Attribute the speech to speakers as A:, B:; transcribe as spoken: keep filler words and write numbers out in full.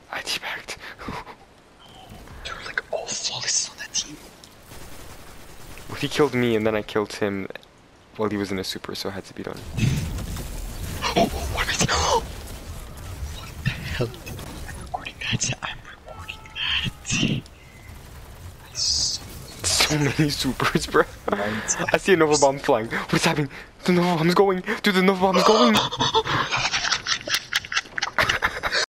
A: I teabagged.
B: They're like all flawless on that team.
A: Well, he killed me and then I killed him while he was in a super, so I had to beat on him.
B: Oh, what am I doing? What the hell? I'm recording that. I'm recording that. I saw
A: So many supers, bro. I see a Nova Bomb flying. What is happening? The Nova Bomb's going. Dude, the Nova Bomb's going.